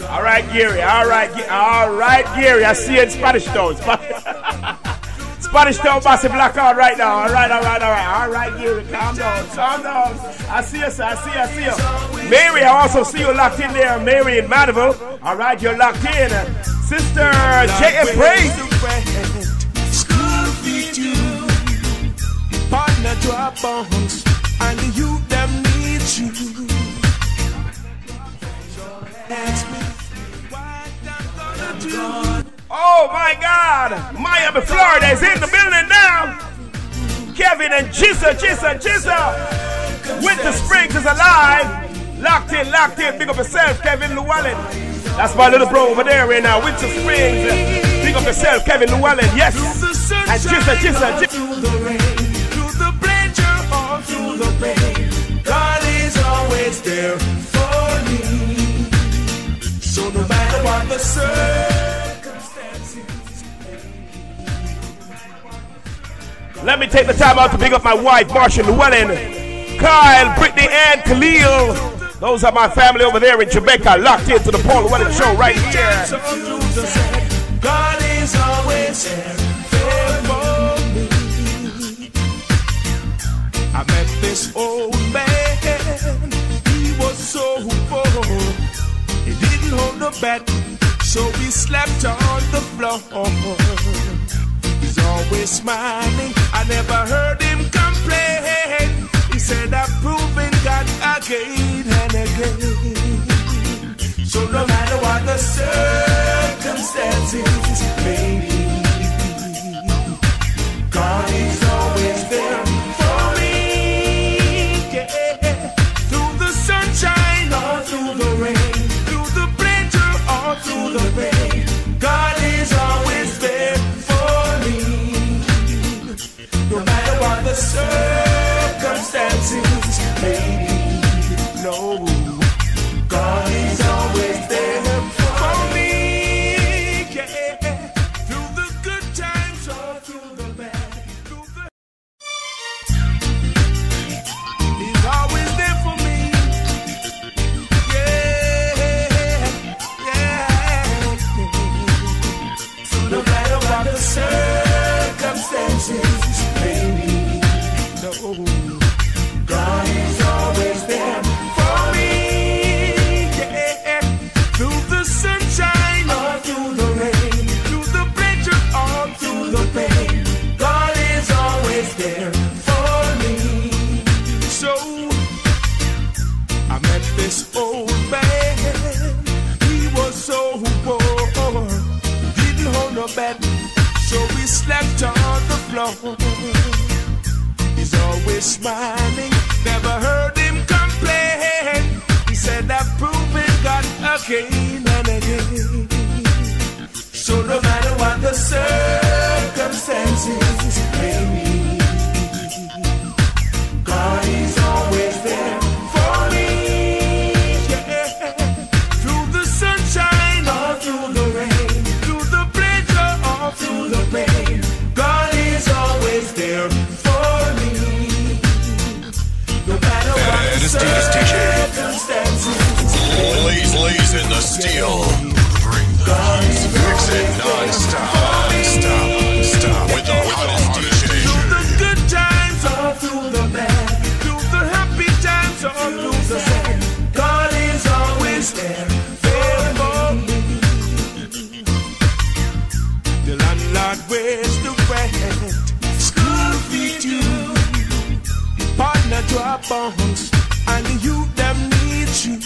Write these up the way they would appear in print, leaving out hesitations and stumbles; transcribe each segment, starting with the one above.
All right, Gary. All right, Gary. I see you in Spanish Town. Spanish Town, Massive Blackout right now. All right, Gary. Calm down. I see you, sir. I see you. Mary, I also see you locked in there. Mary in Mandeville. All right, you're locked in. Sister J.F. Praise. School feed you. Partner drop bombs. And the youth them need you. Ask me what I'm gonna do. Oh my God, Miami, Florida is in the building now. Kevin and Jizza. Winter Springs is alive. Locked in. Big up yourself, Kevin Llewellyn. That's my little bro over there right now. Winter Springs. Big up yourself, Kevin Llewellyn. Yes. And Jizza. Through the rain, through the pleasure, or through the pain, God is always there for me. So no matter what the circumstances. Let me take the time out to pick up my wife, Marsha Llewellyn, Kyle, Brittany, and Khalil. Those are my family over there in Jamaica, locked into the Paul Llewellyn Show right here. God is always there for me. I met this old man. He was so poor. He didn't hold the bed, so we slept on the floor. He's always smiling. I never heard him complain. He said I've proven God again and again. So no matter what the circumstances may be, God is always there for me. Yeah. Through the sunshine or through the rain, through the pleasure or through the pain, God is always there for me. No matter what the circumstances may be, no, God is always there for me. Yeah. Through the good times or through the bad, He's always there for me. Yeah. So no matter what the circumstances may be, no, God is always there for me. Yeah. Through the sunshine or through the rain, through the pleasure or through the pain, God is always there for me. So I met this old man. He was so poor, didn't hold no bed, so we slept on the floor. He's always smiling, never heard him complain. He said I've proven God again and again. So no matter what the circumstances may be, God is always there for me. Yeah. Through the sunshine or through the rain, through the pleasure or through the pain, God is always there for me. No matter what the circumstances. Blaze in the steel. Bring the heat. Mix it non-stop with the hottest DJ. Through the good times or through the bad, through the happy times or through the sad, God is always there for me. The landlord wears the rent, school feed you, partner drop bombs, and the youth them need you.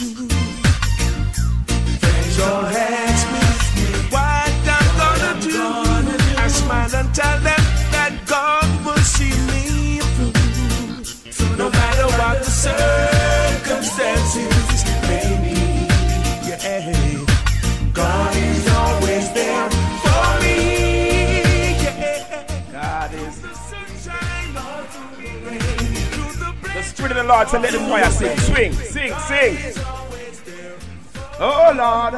Friends all ask me what I'm gonna do. I smile and tell them that God will see me through. So no matter what the circumstances may be, yeah, God is always there for me. Yeah. God is. The sunshine all through the rain, through the The Spirit of the Lord, so let the choir sing. Swing, sing. Oh Lord,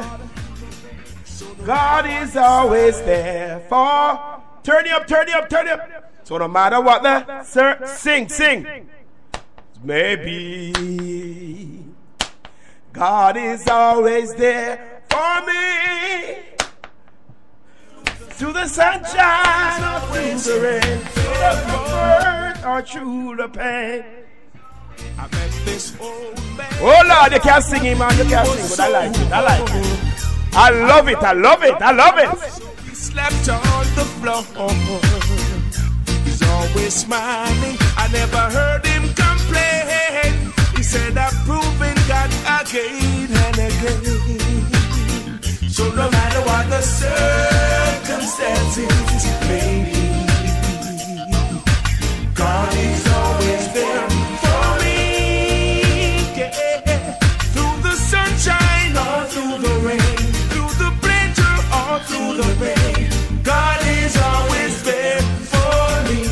God is always there for. Turn it up. So no matter what the sing. Maybe God is always there for me. Through the sunshine or through the rain, through the comfort or through the pain. I met this old man. Oh Lord, you can't sing it, man. You can't sing, but I like it. I like it. I love it. I love it. I love it. He slept on the floor. He's always smiling. I never heard him complain. He said, I've proven God again and again. So no matter what the circumstances may be, God is always there for me. Yeah. Through the sunshine or through the rain, through the pleasure or through the pain, God is always there for me.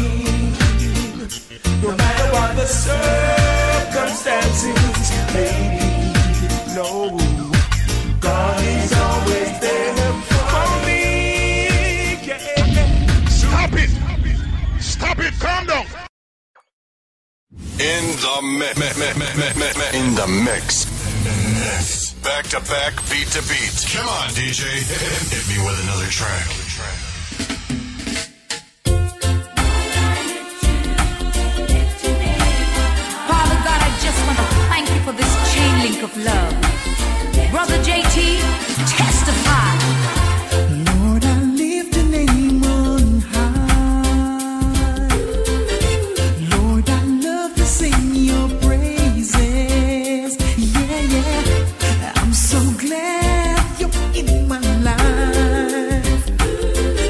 No matter what the circumstances may be, no, God is always there for me. Yeah. Stop it! Stop it! Calm down! In the mix. Back to back, beat to beat. Come on, DJ. Hit me with another track. Father God, I just want to thank you for this chain link of love. Brother JT, testify. Lord, I lift your name on high. Lord, I love to sing your praises. Yeah, yeah. I'm so glad you're in my life.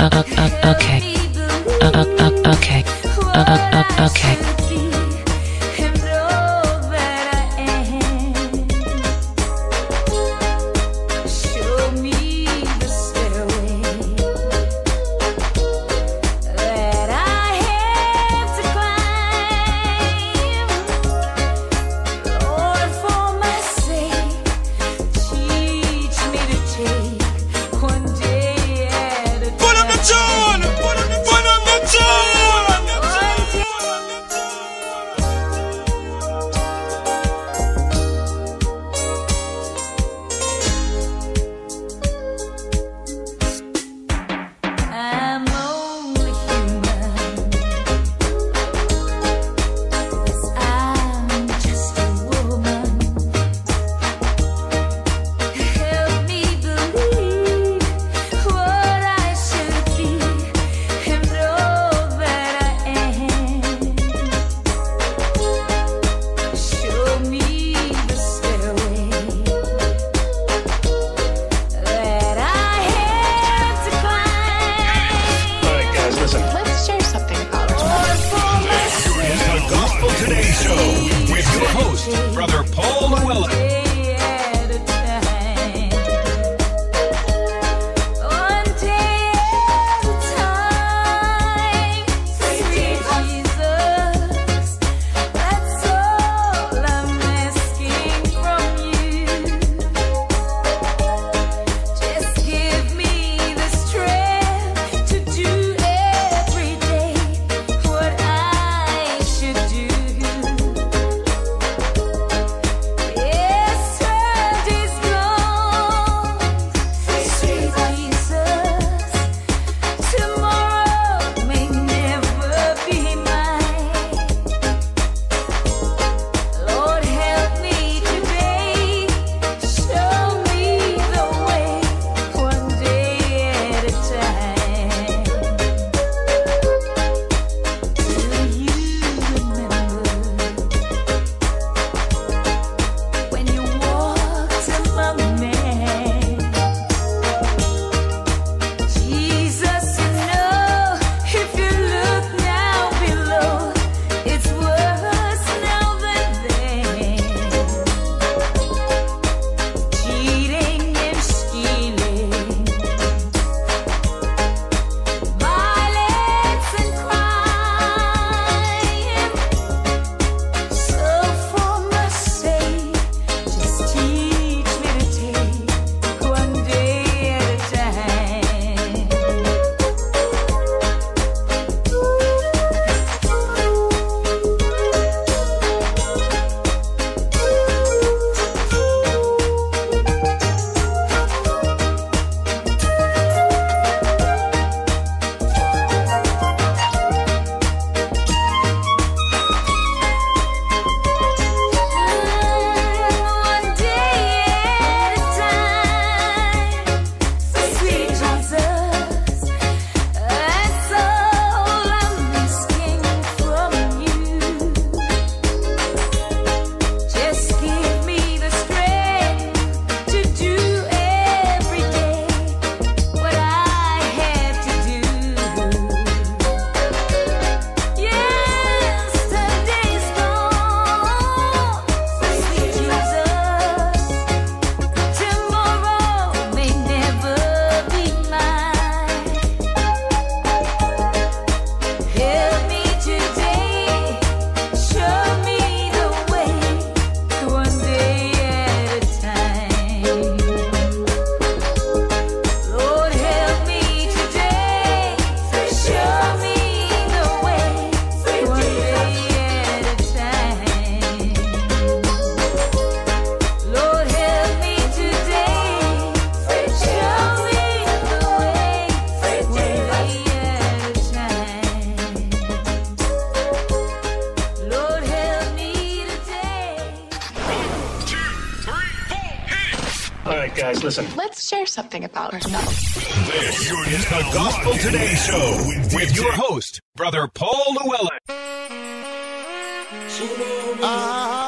guys, listen. Let's share something about ourselves. This is the Gospel Today Show with your host, Brother Paul Llewellyn.